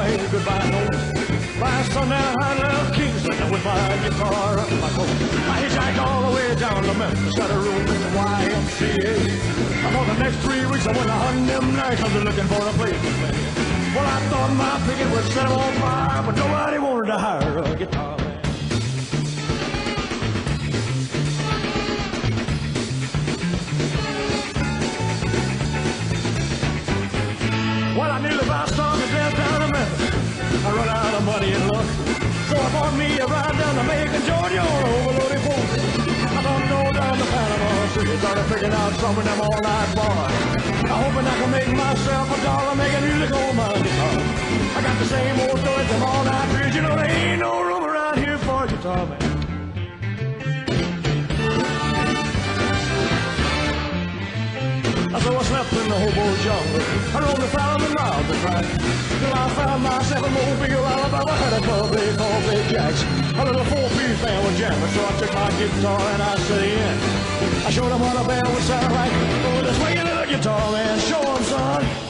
wave goodbye note. By sundown, I left Kingston with my guitar up my coat. I hitchhiked all the way down to Memphis, got a room in the YMCA. For the next 3 weeks, I went to hunting them nights, I was looking for a place to play. Well, I thought my picket would set 'em on fire, but nobody wanted to hire a guitar man. Well, I knew if I started down to Memphis, I run out of money and luck. So I bought me a ride down to Macon, Georgia on an overloaded boat. I thought no down to Panama City, started picking out some of them all-night bars. I'm hoping I can make myself $1 making music on my guitar. I got the same old stories from all-night bridge, you know there ain't no room around here for a guitar man. So I slept in the hobo jungle. I rode 1,000 miles of track till I found myself in Mobile, Alabama. Had a club they called Big Jacks. A little 4-piece band was jamming, so I took my guitar and I set in. I showed them what a band would sound like. Oh, just swinging to the guitar, man. Show them, son.